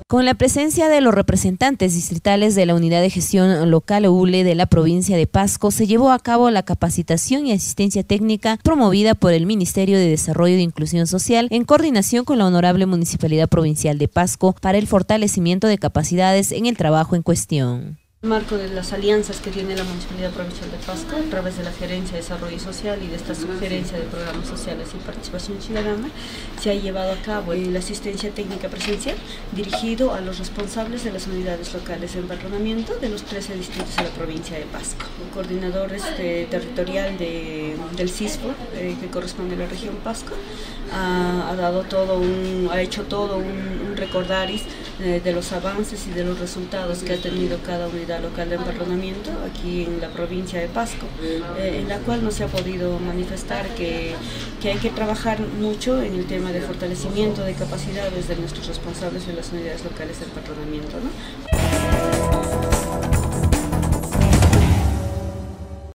Con la presencia de los representantes distritales de la Unidad de Gestión Local ULE de la provincia de Pasco, se llevó a cabo la capacitación y asistencia técnica promovida por el Ministerio de Desarrollo e Inclusión Social en coordinación con la Honorable Municipalidad Provincial de Pasco para el fortalecimiento de capacidades en el trabajo en cuestión. En el marco de las alianzas que tiene la Municipalidad Provincial de Pasco a través de la Gerencia de Desarrollo Social y de esta Subgerencia de Programas Sociales y Participación Ciudadana, se ha llevado a cabo la asistencia técnica presencial dirigido a los responsables de las unidades locales de empadronamiento de los 13 distritos de la provincia de Pasco. El coordinador territorial del CISFO, que corresponde a la región Pasco, ha hecho todo un recordaris de los avances y de los resultados que ha tenido cada unidad local de empadronamiento aquí en la provincia de Pasco, en la cual no se ha podido manifestar que hay que trabajar mucho en el tema de fortalecimiento de capacidades de nuestros responsables de las unidades locales de empadronamiento, ¿no?